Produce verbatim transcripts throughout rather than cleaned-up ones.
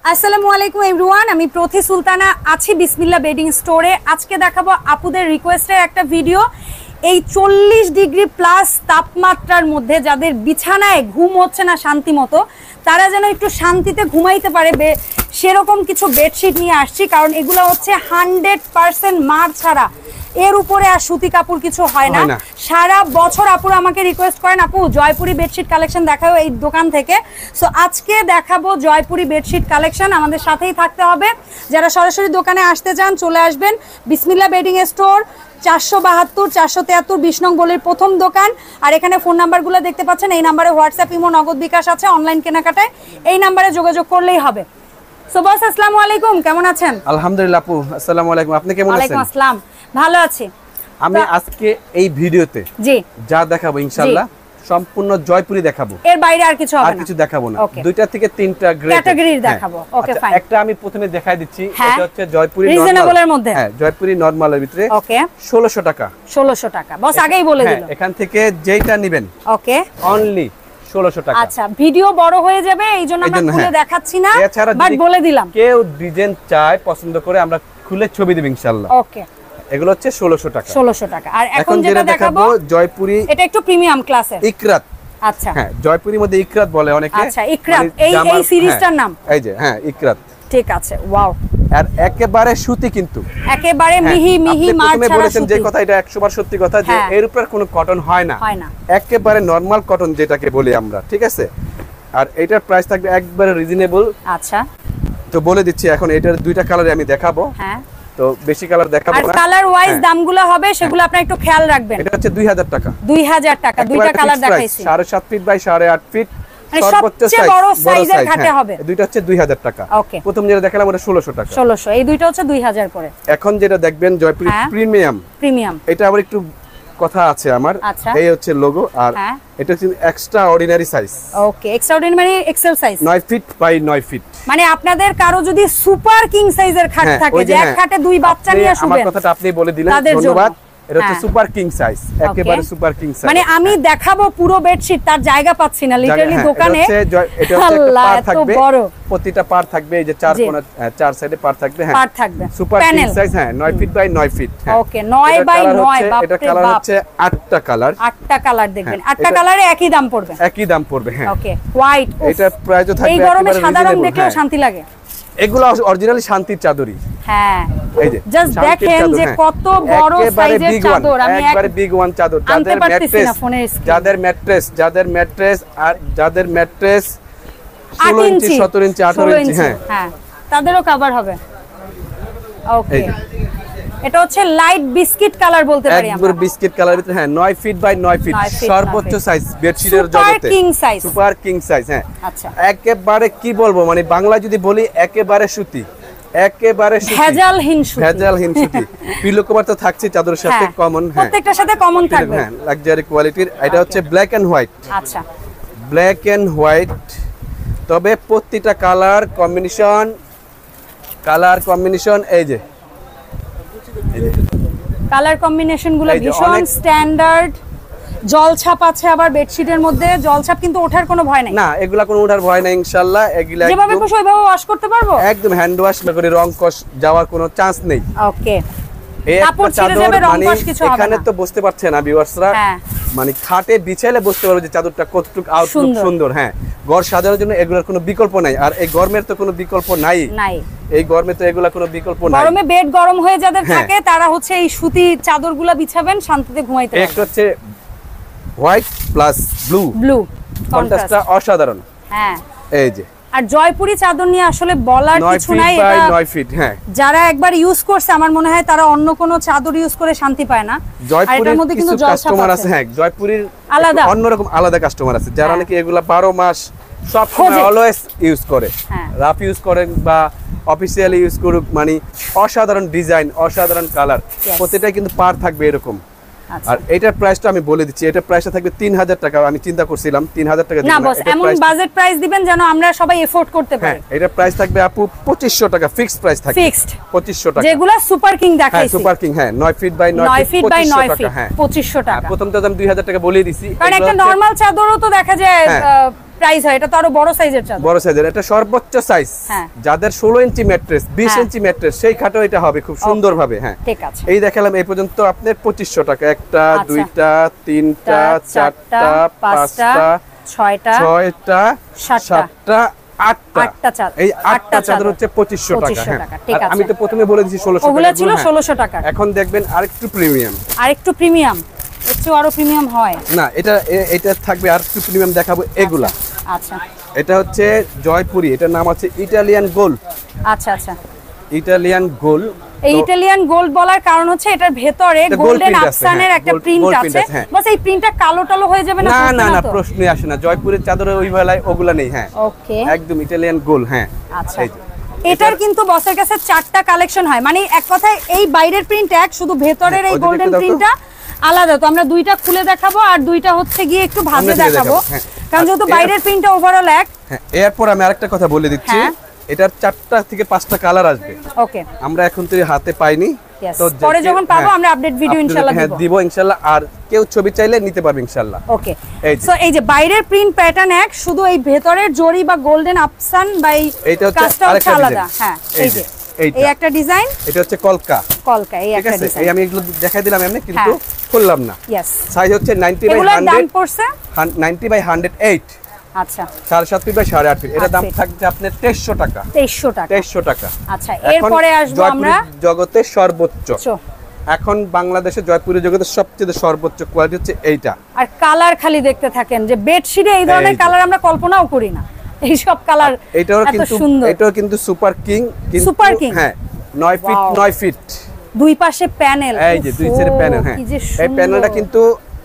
আসসালামু আলাইকুম এভরিওয়ান, আমি প্রথি সুলতানা আছি বিসমিল্লাহ বেডিং স্টোরে। আজকে দেখাবো আপুদের রিকোয়েস্টের একটা ভিডিও। এই চল্লিশ ডিগ্রি প্লাস তাপমাত্রার মধ্যে যাদের বিছানায় ঘুম হচ্ছে না শান্তি মতো, তারা যেন একটু শান্তিতে ঘুমাইতে পারে সেরকম কিছু বেডশিট নিয়ে আসছি। কারণ এগুলো হচ্ছে হান্ড্রেড পার্সেন্ট মার ছাড়া, এর উপরে আর সুতি কাপড় কিছু হয় না। সারা বছর আপুরা আমাকে রিকোয়েস্ট করেন আপু জয়পুরি বেডশিট কালেকশন দেখাও এই দোকান থেকে। সো আজকে দেখাবো জয়পুরি বেডশিট কালেকশন, আমাদের সাথেই থাকতে হবে। যারা সরাসরি দোকানে আসতে চান চলে আসবেন বিসমিল্লাহ বেডিং স্টোর, চারশো বাহাত্তর চারশো তেয়াত্তর বিশ নং গলির প্রথম দোকান। আর এখানে ফোন নাম্বারগুলো দেখতে পাচ্ছেন, এই নাম্বারে হোয়াটসঅ্যাপ, ইমো, নগদ, বিকাশ আছে। অনলাইন কেনাকাটায় এই নাম্বারে যোগাযোগ করলেই হবে। সো বস আসসালামু আলাইকুম, কেমন আছেন? আলহামদুলিল্লাহ আপু, আসসালামু আলাইকুম। আপনি কেমন আছেন? ওয়ালাইকুম আসসালাম, ভালো আছি। আমি আজকে এই ভিডিওতে জি যা দেখাবো ইনশাআল্লাহ সম্পূর্ণ জয়পুরি দেখাবো, এর বাইরে আর কিছু হবে না, আর কিছু দেখাবো না। দুইটা থেকে তিনটা গ্রেড ক্যাটাগরির দেখাবো। Okay fine. একটা আমি প্রথমে দেখাই দিচ্ছি, এটা হচ্ছে জয়পুরি নরমাল, রিজনেবলের মধ্যে। হ্যাঁ, জয়পুরি নরমালের ভিতরে। ওকে, ষোলোশো টাকা। ষোলোশো টাকা বস আগেই বলে দিল। হ্যাঁ, এখান থেকে যেটা নেবেন ওকে অনলি ষোলোশো টাকা। আচ্ছা, ভিডিও বড় হয়ে যাবে এইজন্য আমরা খুলে দেখাচ্ছি না, বাট বলে দিলাম কেউ ডিজাইন চায় পছন্দ করে আমরা খুলে ছবি দেব ইনশাআল্লাহ। ওকে, এগুলো হচ্ছে ষোলোশো টাকা। ষোলোশো টাকা। আর এখন যেটা দেখাবো জয়পুরি, এটা একটু প্রিমিয়াম ক্লাসের ইকরাত। আচ্ছা, হ্যাঁ, জয়পুরির মধ্যে ইকরাত বলে অনেকে। আচ্ছা, ইকরাত এই এই সিরিজটার নাম, এই যে হ্যাঁ ইকরাত। ঠিক আছে, ওয়াও। আর একেবারে সুতি, কিন্তু একেবারে মিহি মিহি মার ছাড়া। আপনি বলেছেন যে কথা, এটা একশো বার সত্যি কথা, যে এর উপর কোনো কটন হয় না, হয় না, একেবারে নরমাল কটন যেটাকে বলি আমরা, ঠিক আছে। আর এটার প্রাইস থাকবে একবারে রিজনেবল। আচ্ছা, তো বলে দিচ্ছি এখন এটার দুইটা কালারে আমি দেখাবো। হ্যাঁ, তো বেশি কালার দেখাবো না, আর কালার ওয়াইজ দামগুলো হবে সেগুলো আপনি একটু খেয়াল রাখবেন। এটা হচ্ছে দুই হাজার টাকা। দুই হাজার টাকা, দুইটা কালার দেখাইছি। সাড়ে সাত ফিট বাই সাড়ে আট ফিট, সর্বোচ্চ সাইজ বড় সাইজের ঘাটে হবে। দুইটা হচ্ছে দুই হাজার টাকা। ওকে, প্রথম যেটা দেখালাম ওটা ষোলোশো টাকা। ষোলোশো, এই দুইটা হচ্ছে দুই হাজার করে। এখন যেটা দেখবেন জয়পুরি প্রিমিয়াম। প্রিমিয়াম এটা আবার একটু কথা আছে আমার। এই হচ্ছে লোগো, আর এটা হচ্ছে extraordinary size. Okay, extraordinary XL size, নয় ফিট বাই নয় ফিট। মানে আপনাদের কারো যদি সুপার কিং সাইজের খাট থাকে, যে এক খাটে দুই বাচ্চা নিয়ে শুবেন, আমার কথাটা আপনি বলে দিলেন, ধন্যবাদ। এটা হচ্ছে সুপার কিং সাইজ, একেবারে সুপার কিং সাইজ। মানে আমি দেখাবো পুরো বেডশিট, তার জায়গা পাচ্ছি না লিটারালি দোকানে। এটা হচ্ছে একটা পার থাকবে, প্রতিটা পার থাকবে, এই যে চার কোণা চার সাইডে পার থাকবে। হ্যাঁ, পার থাকবে, সুপার কিং সাইজ। হ্যাঁ, নয় ফিট বাই নয় ফিট। ওকে, নয় বাই নয়। বাপ রে বাপ, এটা কালার হচ্ছে আটটা কালার। আটটা কালার দেখবেন, আটটা কালারে একই দাম পড়বে। একই দাম পড়বে। হ্যাঁ, ওকে, হোয়াইট। এটা প্রাইসও থাকবে, এই গরমে সাদা রং দেখলেও শান্তি লাগে। এগুলো অরিজিনালি শান্তির চাদরই। হ্যাঁ, এই যে জাস্ট দেখেন যে কত বড় সাইজের চাদর। আমি একবারে বিগ ওয়ান চাদর। যাদের ম্যাট্রেস, যাদের ম্যাট্রেস যাদের ম্যাট্রেস আর যাদের ম্যাট্রেস ষোলো ইঞ্চি, সতেরো ইঞ্চি, আঠারো ইঞ্চি, হ্যাঁ হ্যাঁ, তাদেরও কভার হবে। ওকে, এটা হচ্ছে লাইট বিস্কিট কালার বলতে পারি আমরা, একবার বিস্কিট কালারের ভিতরে। হ্যাঁ, নয় ফিট বাই নয় ফিট, সর্বোচ্চ সাইজ বেডশিটের জগতে, super king size. Super king size. হ্যাঁ, আচ্ছা, একেবারে কি বলবো, মানে বাংলা যদি বলি একেবারে সুতি, একেবারে সুতি, ভেজালহীন সুতি। ভেজালহীন সুতি। পিলো কভার তো থাকছে চাদরের সাথে কমন। হ্যাঁ, প্রত্যেকটার সাথে কমন থাকবে। হ্যাঁ, লাক্সারি কোয়ালিটির। এটা হচ্ছে ব্ল্যাক এন্ড হোয়াইট। আচ্ছা, ব্ল্যাক এন্ড হোয়াইট, তবে প্রতিটা কালার কম্বিনেশন, কালার কম্বিনেশন এই যে কালার কম্বিনেশন গুলো ভীষণ স্ট্যান্ডার্ড। জলছাপ আছে আবার বেডশিটের মধ্যে, জলছাপ কিন্তু ওঠার কোনো ভয় নাই। না, এগুলা কোনো ওঠার ভয় নাই ইনশাআল্লাহ। এগুলা যেভাবে খুশি ওইভাবে ওয়াশ করতে পারবো, একদম হ্যান্ড ওয়াশ করে, রং কষ যাওয়ার কোনো চান্স নেই। ওকে, এই একটা চাদর মানে এখানে তো বুঝতে পারছেন না ভিউয়ার্সরা, মানে খাটে বিছাইলে বুঝতে পারবে যে চাদরটা কতটুকু আউটলুক সুন্দর। হ্যাঁ, ঘর সাজানোর জন্য এগুলোর কোনো বিকল্প নাই, আর এই গরমের তো কোনো বিকল্প নাই। নাই, এই গরমে তো এগুলা কোনো বিকল্প নাই। গরমে বেড গরম হয়ে যাদের থাকে তারা হচ্ছে এই সুতি চাদরগুলো বিছাবেন, শান্তিতে ঘুমাইতে পারবেন। একটা হচ্ছে হোয়াইট প্লাস ব্লু, ব্লু কন্ট্রাস্টটা অসাধারণ। হ্যাঁ, এই যে। আর জয়পুরি চাদর নিয়ে আসলে বলার কিছু নাই, এটা নয় ফিট। হ্যাঁ, যারা একবার ইউজ করছে আমার মনে হয় তারা অন্য কোন চাদর ইউজ করে শান্তি পায় না। জয়পুরির মধ্যে কিন্তু কাস্টমার আছে। হ্যাঁ, জয়পুরির আলাদা অন্যরকম আলাদা কাস্টমার আছে, যারা নাকি এগুলা বারো মাস সব সময় অলওয়েজ ইউজ করে, রাফ ইউজ করেন বা অফিসিয়ালি ইউজ করুক, মানে অসাধারণ ডিজাইন, অসাধারণ কালার, প্রত্যেকটাই কিন্তু পার থাকবে এরকম। আর এটার প্রাইসটা আমি বলে দিচ্ছি, এটার প্রাইসটা থাকবে তিন হাজার টাকা। আমি চিন্তা করছিলাম তিন হাজার টাকা দিবেন না, বস এমন বাজেট প্রাইস দিবেন যেন আমরা সবাই এফোর্ড করতে পারি। হ্যাঁ, এটার প্রাইস থাকবে আপু পঁচিশশো টাকা, ফিক্সড প্রাইস থাকবে, ফিক্সড পঁচিশশো টাকা। যেগুলো সুপার কিং দেখাইছি, হ্যাঁ সুপার কিং, হ্যাঁ নয় ফিট বাই নয় ফিট পঁচিশশো টাকা। হ্যাঁ, পঁচিশশো টাকা। প্রথম তো আমি দুই হাজার টাকা বলেই দিছি, কারণ একটা নরমাল চাদরও তো দেখা যায় প্রাইস হয়, এটা তো আরো বড় সাইজের চাদর। বড় সাইজের, এটা সর্বোচ্চ সাইজ। যাদের ষোলো ইঞ্চি ম্যাট্রেস, বিশ ইঞ্চি ম্যাট্রেস, সেই খাটও এটা হবে খুব সুন্দর ভাবে। হ্যাঁ ঠিক আছে, এই দেখালাম এই পর্যন্ত আপনার পঁচিশশো টাকা। একটা, দুইটা, তিনটা, চারটা, পাঁচটা, ছয়টা, ছয়টা, সাতটা, আটটা চাদর। এই আটটা চাদর হচ্ছে পঁচিশশো টাকা। হ্যাঁ আমি তো প্রথমে বলে দিয়েছি ষোলোশো টাকা, ওগুলো ছিল ষোলোশো টাকা। এখন দেখবেন আরেকটু প্রিমিয়াম, আরেকটু প্রিমিয়াম, একটু আরো প্রিমিয়াম হয় না, এটা এটা থাকবে আর একটু প্রিমিয়াম দেখাবো এগুলা। আচ্ছা, এটা হচ্ছে জয়পুরি, এটার নাম আছে ইটালিয়ান গোল্ড। আচ্ছা আচ্ছা, ইটালিয়ান গোল্ড। এই ইটালিয়ান গোল্ড বলার কারণ হচ্ছে এটার ভেতরে গোল্ডেন আফসানের একটা প্রিন্ট আছে, বাস এই প্রিন্টটা কালো টালো হয়ে যাবে না? না না না, প্রশ্নই আসে না, জয়পুরের চাদরে ওই বেলায় ওগুলা নেই। হ্যাঁ ওকে, একদম ইটালিয়ান গোল্ড। হ্যাঁ আচ্ছা, এটার কিন্তু বসের কাছে চারটা কালেকশন হয়, মানে এক কথায় এই বাইরের প্রিন্ট এক, শুধু ভেতরের এই গোল্ডেন প্রিন্টটা আলাদা। তো আমরা দুইটা খুলে দেখাবো আর দুইটা হচ্ছে গিয়ে একটু ভাঁজে দেখাবো, কারণ যেহেতু বাইরের প্রিন্টটা ওভারঅল এক। হ্যাঁ এরপর আমি আরেকটা কথা বলে দিচ্ছি, এটার চারটা থেকে পাঁচটা কালার আসবে। ওকে, আমরা এখন তো হাতে পাইনি, তো পরে যখন পাবো আমরা আপডেট ভিডিও ইনশাআল্লাহ দিব। হ্যাঁ দিব ইনশাআল্লাহ, আর কেউ ছবি চাইলে নিতে পারবে ইনশাআল্লাহ। ওকে, সো এই যে বাইরের প্রিন্ট প্যাটার্ন এক, শুধু এই ভেতরের জরি বা গোল্ডেন আফসান বা এই কাজটা হচ্ছে আলাদা। হ্যাঁ এই যে এই একটা ডিজাইন, এটা হচ্ছে কলকা। কলকা এই একটা ডিজাইন, এই আমি এগুলো দেখাই দিলাম এমনি, কিন্তু খুললাম না। यस, সাইজ হচ্ছে নব্বই বাই একশো। দাম পড়ছে নব্বই বাই একশো আট। আচ্ছা, সাড়ে সাত ফিট বাই সাড়ে আট ফিট। এটা দাম থাকছে আপনার তেইশশো টাকা। তেইশশো টাকা, তেইশশো টাকা। আচ্ছা, এরপরে আসবো আমরা জগতের সর্বোচ্চ, এখন বাংলাদেশে জয়পুরের জগতের সবচেয়ে সর্বোচ্চ কোয়ালিটি হচ্ছে এইটা। আর কালার খালি দেখতে থাকেন যে বেডশিটে এই ধরনের কালার আমরা কল্পনাও করি না, এই সব কালার। এটাও কিন্তু এটাও কিন্তু সুপার কিং, কিন্তু সুপার কিং। হ্যাঁ নয় ফিট নয় ফিট, দুই পাশে প্যানেল, এই যে দুই সাইডে প্যানেল। হ্যাঁ এই প্যানেলটা কিন্তু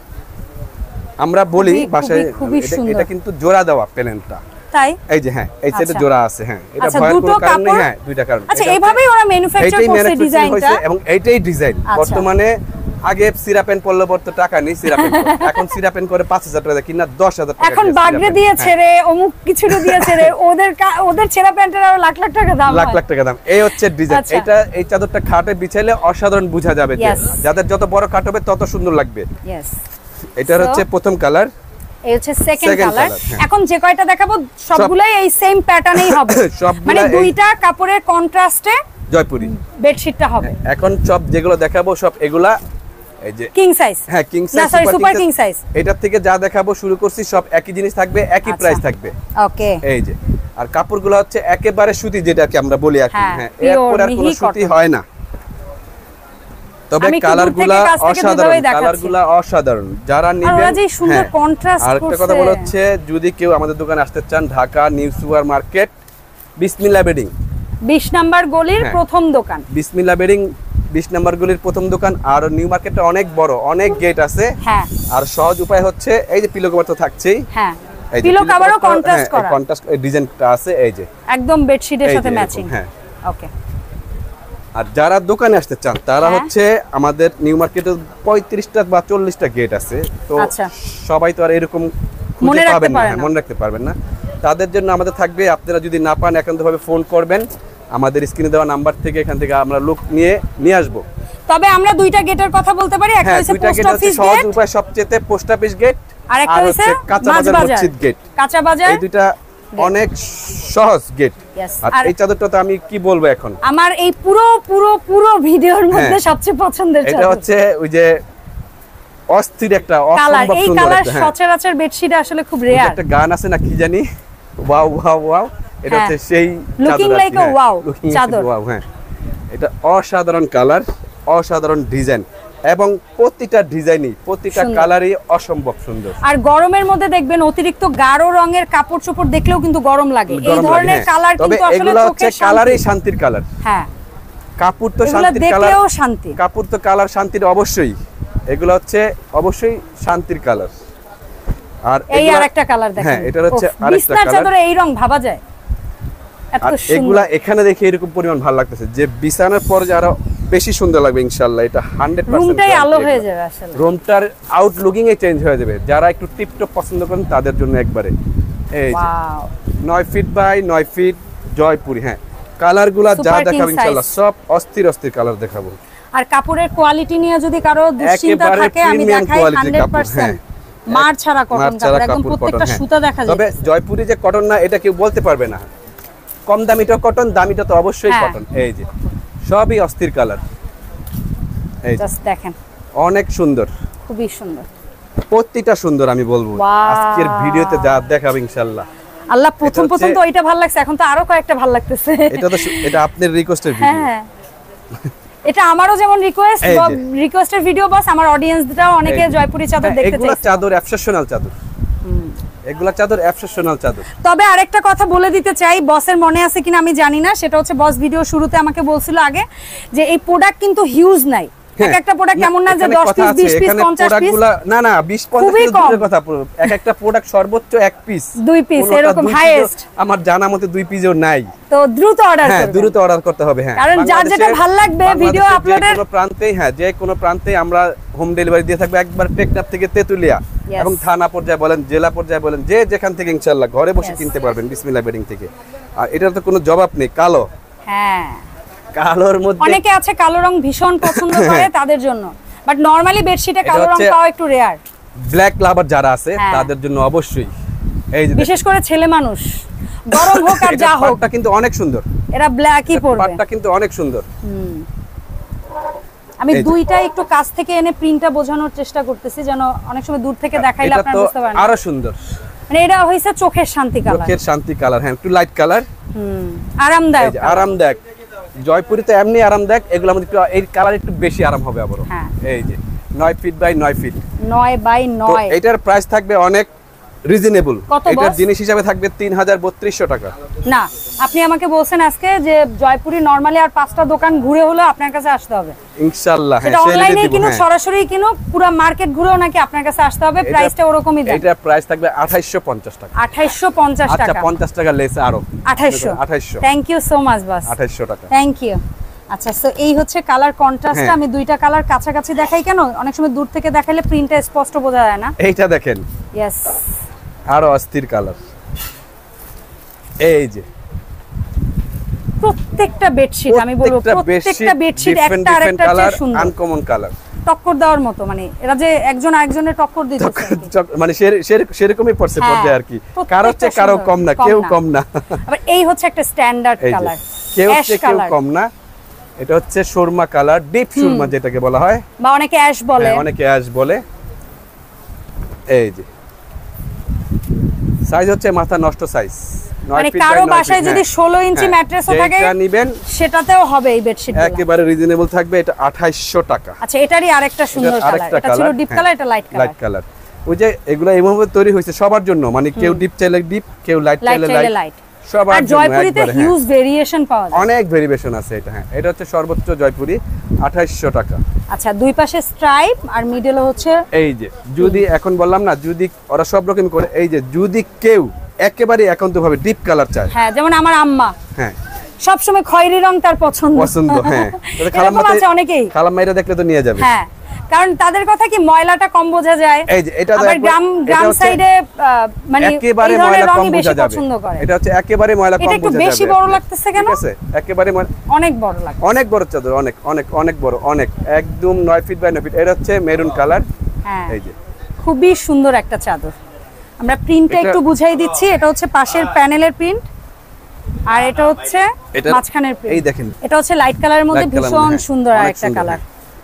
আমরা বলি ভাষায়, এটা কিন্তু জোড়া দেওয়া প্যানেলটা, তাই এই যে হ্যাঁ এই সাইডে জোড়া আছে। হ্যাঁ এটা ভয়ের কোনো কারণ নেই। হ্যাঁ দুইটা কারণ। আচ্ছা, এইভাবেই ওরা ম্যানুফ্যাকচার করছে ডিজাইনটা, এবং এইটাই ডিজাইন। বর্তমানে আগে সিরাপেন পড়লে পড়তো টাকা নেই সিরাপেন, এখন সিরাপেন করে পাঁচ হাজার টাকা কিনা দশ হাজার টাকা, এখন বাগরে দিয়েছে রে, অমুক কিছুটা দিয়েছে রে, ওদের ওদের ছেঁড়া প্যান্টের আরো লাখ লাখ টাকা দাম, লাখ লাখ টাকা দাম। এই হচ্ছে ডিজাইন। এটা এই চাদরটা খাটে বিছাইলে অসাধারণ বোঝা যাবে, যাদের যত বড় খাট হবে তত সুন্দর লাগবে। यस, এটার হচ্ছে প্রথম কালার, এই হচ্ছে সেকেন্ড কালার। এখন যে কয়টা দেখাবো সবগুলাই এই সেম প্যাটার্নেই হবে, মানে দুইটা কাপড়ের কন্ট্রাস্টে জয়পুরি বেডশিটটা হবে। এখন সব যেগুলো দেখাবো সব এগুলা এই যে কিং সাইজ। হ্যাঁ king size, super king size. এটার থেকে যা দেখাবো শুরু করছি সব একই জিনিস থাকবে, একই প্রাইস থাকবে। ওকে, এই যে আর কাপড়গুলো হচ্ছে একেবারে সুতি, যেটাকে আমরা বলি আর কি। হ্যাঁ এরপর আর কোনো সুতি হয় না, তবে কালারগুলো অসাধারণ, কালারগুলো অসাধারণ। যারা নেবেন, আর যে সুন্দর কন্ট্রাস্ট করছে। আরেকটা কথা বলা হচ্ছে, যদি কেউ আমাদের দোকানে আসতে চান, Dhaka new super market Bismillah bedding বিশ নাম্বার গলির প্রথম দোকান, বিসমিল্লাহ বেডিং বিশ নাম্বার গলির প্রথম দোকান। আর নিউ মার্কেটটা অনেক বড়, অনেক গেট আছে। হ্যাঁ, আর সহজ উপায় হচ্ছে এই যে পিলো কভার তো থাকছেই। হ্যাঁ, পিলো কভারও কন্ট্রাস্ট করা, কন্ট্রাস্ট ডিজাইনটা আছে এই যে একদম বেডশিটের সাথে ম্যাচিং। হ্যাঁ ওকে, আর যারা দোকানে আসতে চান তারা হচ্ছে আমাদের নিউ মার্কেটে পঁয়ত্রিশটা বা চল্লিশটা গেট আছে, তো সবাই তো আর এরকম খুঁজে পাবেন না, মনে রাখতে পারবেন না। তাদের জন্য আমাদের থাকবে, আপনারা যদি না পান একান্তভাবে ফোন করবেন, আমাদের স্ক্রিনে দেওয়া নাম্বার থেকে এখান থেকে আমরা লোক নিয়ে নিয়ে আসবো। তবে আমরা দুইটা গেটের কথা বলতে পারি, একটা হচ্ছে পোস্ট অফিস গেট, সহজ উপায় সবচেয়ে পোস্ট অফিস গেট, আর একটা হচ্ছে কাঁচা বাজার মসজিদ গেট। কাঁচা বাজার, এই দুইটা অনেক সহজ গেট। আর এই চাদরটা তো আমি কি বলবো, এখন আমার এই পুরো পুরো পুরো ভিডিওর মধ্যে সবচেয়ে পছন্দের চাদর, এটা হচ্ছে ওই যে অস্থির একটা অসম্ভব সুন্দর, এই কালার সচরাচর বেডশিটে আসলে খুব রেয়ার। একটা গান আছে না কি জানি, ওয়াও ওয়াও ওয়াও, এটা হচ্ছে সেই চাদর, লুকিং লাইক আ ওয়াও চাদর। হ্যাঁ এটা অসাধারণ কালার, অসাধারণ ডিজাইন, এবং প্রতিটা ডিজাইনই প্রতিটা কালারই অসম্ভব সুন্দর। আর গরমের মধ্যে দেখবেন অতিরিক্ত গাঢ় রঙের কাপড় চোপড় দেখলেও কিন্তু গরম লাগে, এই ধরনের কালার কিন্তু আসলে চোখের কালারই শান্তির কালার। হ্যাঁ, কাপড় তো শান্তির কালার, দেখলেও শান্তি, কাপড় তো কালার শান্তির অবশ্যই, এগুলো হচ্ছে অবশ্যই শান্তির কালার। আর এই আরেকটা কালার দেখেন, হ্যাঁ এটা হচ্ছে আরেকটা কালার। চাদরে এই রং ভাবা যায় এত সুন্দর, এগুলা এখানে দেখে এরকম পরিমাণ ভালো লাগতেছে যে বিছানার পর যে আরো বেশি সুন্দর লাগবে ইনশাআল্লাহ। এটা একশো পার্সেন্ট রুমটাই আলো হয়ে যাবে, আসলে রুমটার আউটলুকিং এ চেঞ্জ হয়ে যাবে। যারা একটু টিপটপ পছন্দ করেন তাদের জন্য একবারে এই যে নয় ফিট বাই নয় ফিট জয়পুরি। হ্যাঁ কালারগুলা যা দেখাবো ইনশাআল্লাহ সব অস্থির অস্থির কালার দেখাবো। আর কাপড়ের কোয়ালিটি নিয়ে যদি কারো দুশ্চিন্তা থাকে, আমি দেখাই একশো পার্সেন্ট মার ছাড়া কটন কাপড়, একদম প্রত্যেকটা সুতা দেখা যায়। তবে জয়পুরি যে কটন না এটা কেউ বলতে পারবে না। কম দামিটা কটন, দামিটা তো অবশ্যই কটন। এই যে সবই অস্থির কালার, এই জাস্ট দেখেন অনেক সুন্দর, খুবই সুন্দর, প্রত্যেকটা সুন্দর। আমি বলবো আজকের ভিডিওতে যা দেখাবো ইনশাআল্লাহ। আল্লাহ, প্রথম প্রথম তো ওইটা ভালো লাগছে, এখন তো আরো কয়েকটা ভালো লাগতেছে। এটা তো এটা আপনার রিকোয়েস্টের ভিডিও। হ্যাঁ, এটা আমারও যেমন রিকোয়েস্ট, রিকোয়েস্টের ভিডিও বস, আমার অডিয়েন্সটাও অনেকে জয়পুরি চাদর দেখতে চায়। এগুলা চাদর এক্সেপশনাল চাদর, এগুলা চাদর এক্সেপশনাল চাদর। তবে আরেকটা কথা বলে দিতে চাই, বসের মনে আছে কিনা আমি জানি না, সেটা হচ্ছে বস ভিডিও শুরুতে আমাকে বলছিল আগে যে এই প্রোডাক্ট কিন্তু হিউজ নাই। এক একটা প্রোডাক্ট কেমন না যে দশ পিস বিশ পিস পঞ্চাশ পিস, না না বিশ পঞ্চাশ পিসের কথা, এক একটা প্রোডাক্ট সর্বোচ্চ এক পিস দুই পিস এরকম হাইয়েস্ট আমার জানা মতে দুই পিসও নাই। তো দ্রুত অর্ডার করবেন। হ্যাঁ, দ্রুত অর্ডার করতে হবে। হ্যাঁ, কারণ যার যেটা ভালো লাগবে ভিডিও আপলোডের কোনো প্রান্তেই, হ্যাঁ যে কোনো প্রান্তেই আমরা হোম ডেলিভারি দিয়ে থাকবো, একবার টেকনাফ থেকে তেতুলিয়া এবং থানা পর্যায়ে বলেন, জেলা পর্যায়ে বলেন, যে যেখান থেকে ইনশাআল্লাহ ঘরে বসে কিনতে পারবেন বিসমিল্লাহ বেডিং থেকে। আর এটার তো কোনো জবাব নেই। কালো, হ্যাঁ কালোর মধ্যে অনেকে আছে কালো রং ভীষণ পছন্দ করে তাদের জন্য, বাট নরমালি বেডশিটে কালো রং পাওয়া একটু রেয়ার। ব্ল্যাক লাভার যারা আছে তাদের জন্য অবশ্যই, এই যে বিশেষ করে ছেলে মানুষ, গরম হোক আর যা হোক, পাটটা কিন্তু অনেক সুন্দর। এরা ব্ল্যাকই পরবে, পাটটা কিন্তু অনেক সুন্দর। হুম, আমি দুইটা একটু কাছ থেকে এনে প্রিন্টটা বোঝানোর চেষ্টা করতেছি, যেন অনেক সময় দূর থেকে দেখাইলে আপনারা বুঝতে পারেন। আরো সুন্দর, মানে এটা হইছে চোখের শান্তি কালার, চোখের শান্তি কালার। হ্যাঁ, একটু লাইট কালার, হুম, আরামদায়ক, আরামদায়ক। জয়পুরিতে এমনি আরামদায়ক, এগুলোর মধ্যে এই কালার একটু বেশি আরাম হবে আবারো। হ্যাঁ, এই যে নয় ফিট বাই নয় ফিট, নয় বাই নয়। তো এটার প্রাইস থাকবে অনেক রিজনেবল। এটার জিনিস হিসাবে থাকবে তিন হাজার বত্রিশশো টাকা। না, আপনি আমাকে বলছেন আজকে যে জয়পুরি নরমালি আর পাঁচটা দোকান ঘুরে হলো আপনার কাছে আসতে হবে ইনশাআল্লাহ। হ্যাঁ, সেটা অনলাইনে কিনো সরাসরি কিনো পুরো মার্কেট ঘুরেও নাকি আপনার কাছে আসতে হবে। প্রাইসটা ওরকমই দাম। এটা প্রাইস থাকবে আঠাইশশো পঞ্চাশ টাকা। আঠাইশশো পঞ্চাশ টাকা। আচ্ছা, পঞ্চাশ টাকা লেস আরো আঠাইশশো। আঠাইশশো। থ্যাংক ইউ সো মাচ বাস। আঠাইশশো টাকা। Thank you. আচ্ছা, সো এই হচ্ছে কালার কন্ট্রাস্টটা। আমি দুইটা কালার কাছাকাছি দেখাই কেন, অনেক সময় দূর থেকে দেখাইলে প্রিন্টটা স্পষ্ট বোঝা যায় না। এইটা দেখেন, यस, আরো অস্থির কালার। এই যে প্রত্যেকটা বেডশিট, আমি বলবো প্রত্যেকটা বেডশিট একটা আরেকটা চেয়ে সুন্দর, আনকমন কালার, টক্কর দেওয়ার মতো। মানে এরা যে একজন আরেকজনের টক্কর দিতেছে, মানে সেরকমই পড়ছে পর্যায়ে আর কি। কারো চেয়ে কারো কম না, কেউ কম না। আবার এই হচ্ছে একটা স্ট্যান্ডার্ড কালার, কেউ চেয়ে কেউ কম না। এটা হচ্ছে সুরমা কালার, ডিপ সুরমা যেটাকে বলা হয়, বা অনেকে অ্যাশ বলে, অনেকে অ্যাশ বলে। এই যে সাইজ হচ্ছে মাথা নষ্ট সাইজ। মানে কারো বাসায় যদি ষোলো ইঞ্চি ম্যাট্রেসও থাকে সেটাতেও হবে এই বেডশিট, একেবারে রিজনেবল থাকবে। এটা আঠাইশশো টাকা। আচ্ছা, এটারই আরেকটা সুন্দর কালার, এটা ছিল ডিপ কালার, এটা লাইট কালার। লাইট কালার, ওই যে এগুলা এইভাবে তৈরি হয়েছে সবার জন্য, মানে কেউ ডিপ চাইলে ডিপ, কেউ লাইট চাইলে লাইট, সবার জন্য। জয়পুরিতে হিউজ ভেরিয়েশন পাওয়া যায়, অনেক ভেরিয়েশন আছে। এটা হ্যাঁ, এটা হচ্ছে সর্বোচ্চ জয়পুরি আঠাইশশো টাকা। আচ্ছা, দুই পাশে স্ট্রাইপ আর মিডলে হচ্ছে এই যে, যদি এখন বললাম না, যদি ওরা সব রকম করে, এই যে যদি কেউ একেবারে একান্ত ভাবে ডিপ কালার চায়, হ্যাঁ, যেমন আমার আম্মা, হ্যাঁ সব সময় খয়েরি রং তার পছন্দ পছন্দ হ্যাঁ, এরকম আছে অনেকেই। খালাম্মাইরা দেখলে তো নিয়ে যাবে। হ্যাঁ, কারণ তাদের কথা কি ময়লাটা কম বোঝা যায়। এই যে এটা আবার গ্রাম গ্রাম সাইডে মানে একেবারে ময়লা কম বোঝা যাবে, এটা হচ্ছে একেবারে ময়লা কম বোঝা যাবে। এটা একটু বেশি বড় লাগতেছে কেন? ঠিক আছে, একেবারে অনেক বড় লাগছে, অনেক বড় চাদর, অনেক অনেক অনেক বড়, অনেক একদম নয় ফিট বাই নয় ফিট। এটা হচ্ছে মেরুন কালার। হ্যাঁ, এই যে খুবই সুন্দর একটা চাদর। আমরা প্রিন্টটা একটু বুঝাই দিচ্ছি। এটা হচ্ছে পাশের প্যানেলের প্রিন্ট, আর এটা হচ্ছে মাঝখানের প্রিন্ট। এই দেখেন, এটা হচ্ছে লাইট কালারের মধ্যে ভীষণ সুন্দর একটা কালার।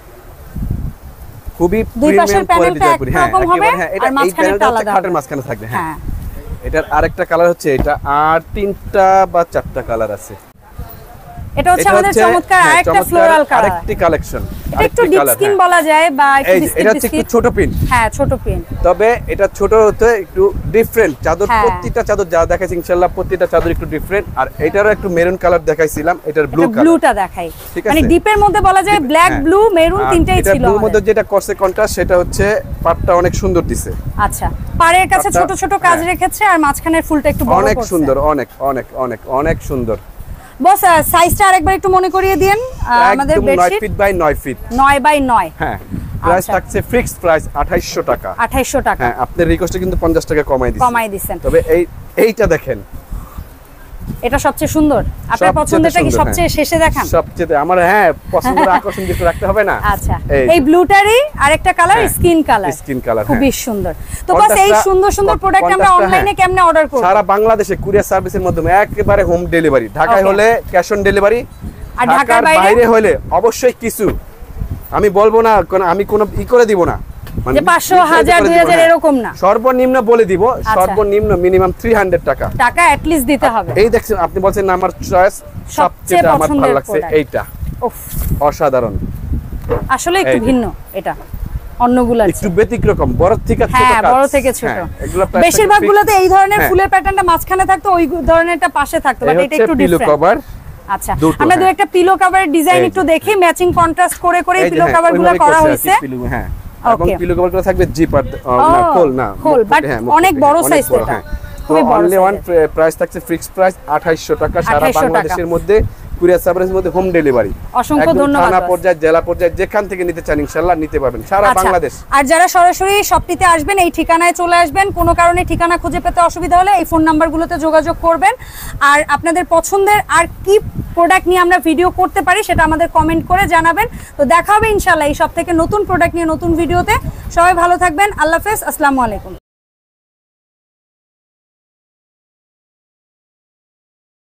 খুবই দুই পাশের প্যানেলটা একরকম হবে আর মাঝখানেরটা আলাদা, খাটের মাঝখানে থাকবে। হ্যাঁ, এটার আরেকটা কালার হচ্ছে এটা, আর তিনটা বা চারটা কালার আছে। এটা হচ্ছে আমাদের চমৎকার আরেকটা ফ্লোরাল কালার, আরেকটি কালেকশন। এটা একটু ডিপ স্কিন বলা যায় বা একটু বিস্কিট, এটা হচ্ছে একটু ছোট প্রিন্ট। হ্যাঁ, ছোট প্রিন্ট, তবে এটা ছোট হতে একটু ডিফারেন্ট চাদর। প্রত্যেকটা চাদর যা দেখাইছি ইনশাআল্লাহ প্রত্যেকটা চাদর একটু ডিফারেন্ট। আর এটারও একটু মেরুন কালার দেখাইছিলাম, এটার ব্লু কালার, ব্লুটা দেখাই। মানে ডিপের মধ্যে বলা যায় ব্ল্যাক, ব্লু, মেরুন তিনটাই ছিল। ব্লুর মধ্যে যেটা করছে কন্ট্রাস্ট, সেটা হচ্ছে পাটটা অনেক সুন্দর দিছে। আচ্ছা, পাড়ের কাছে ছোট ছোট কাজ রেখেছে আর মাঝখানের ফুলটা একটু বড় করছে। অনেক সুন্দর, অনেক অনেক অনেক অনেক সুন্দর। বস, সাইজটা আরেকবার একটু মনে করিয়ে দেন আমাদের বেডশিট। নয় ফিট বাই নয় ফিট, নয় বাই নয়। হ্যাঁ, প্রাইস থাকছে ফিক্সড প্রাইস আঠাইশশো টাকা। আঠাইশশো টাকা। হ্যাঁ, আপনার রিকোয়েস্টে কিন্তু পঞ্চাশ টাকা কমাই দিছি, কমাই দিবেন। তবে এই এইটা দেখেন, এটা সবচেয়ে সুন্দর। আপনার পছন্দেরটা কি সবচেয়ে শেষে দেখান? সবচেয়ে আমার হ্যাঁ পছন্দের আকর্ষণ কিছু রাখতে হবে না? আচ্ছা, এই ব্লুটারই আরেকটা colour skin colour, skin colour খুবই সুন্দর। তো বাস এই সুন্দর সুন্দর প্রোডাক্ট আমরা অনলাইনে কেমনে অর্ডার করব? সারা বাংলাদেশে কুরিয়ার সার্ভিসের মাধ্যমে একেবারে হোম ডেলিভারি। ঢাকায় হলে ক্যাশ অন ডেলিভারি, আর ঢাকার বাইরে হলে অবশ্যই কিছু আমি বলবো না, কারণ আমি কোনো ই করে দিব না, মানে পাঁচশো হাজার দুই হাজার এরকম না, সর্বনিম্ন বলে দিব, সর্বনিম্ন মিনিমাম তিনশো টাকা টাকা এট লিস্ট দিতে হবে। এই দেখছেন আপনি বলছেন আমার চয়েস সবচেয়ে আমার ভালো লাগছে এইটা, উফ অসাধারণ, আসলে একটু ভিন্ন, এটা অন্যগুলো একটু ব্যতিক্রম, বড় থেকে ছোট কাজ, হ্যাঁ বড় থেকে ছোট, বেশিরভাগ গুলোতে এই ধরনের ফুলের প্যাটার্নটা মাঝখানে থাকতো, ওই ধরনেরটা পাশে থাকতো, বাট এটা একটু ডিফারেন্ট। আচ্ছা, আমরা দুই একটা পিলো কভারের ডিজাইন একটু দেখি, ম্যাচিং কন্ট্রাস্ট করে করে পিলো কভারগুলো করা হয়েছে। হ্যাঁ, এবং পিলো কভারগুলো থাকবে জিপার না, খোল না, খোল, বাট অনেক বড় সাইজ এটা, খুবই বড়। অনলি ওয়ান প্রাইস থাকছে ফিক্সড প্রাইস আঠাইশশো টাকা, সারা বাংলাদেশের মধ্যে কুরিয়ার সার্ভিসের মধ্যে হোম ডেলিভারি। অসংখ্য ধন্যবাদ। থানা পর্যায়ে, জেলা পর্যায়ে যেখান থেকে নিতে চান ইনশাআল্লাহ নিতে পারবেন সারা বাংলাদেশ। আর যারা সরাসরি শপটিতে আসবেন, এই ঠিকানায় চলে আসবেন, কোনো কারণে ঠিকানা খুঁজে পেতে অসুবিধা হলে এই ফোন নাম্বারগুলোতে যোগাযোগ করবেন। আর আপনাদের পছন্দের আর কি প্রোডাক্ট নিয়ে আমরা ভিডিও করতে পারি সেটা আমাদের কমেন্ট করে জানাবেন। তো দেখা হবে ইনশাআল্লাহ এই সব থেকে নতুন প্রোডাক্ট নিয়ে নতুন ভিডিওতে। সবাই ভালো থাকবেন, আল্লাহ হাফেজ, আসসালামু আলাইকুম।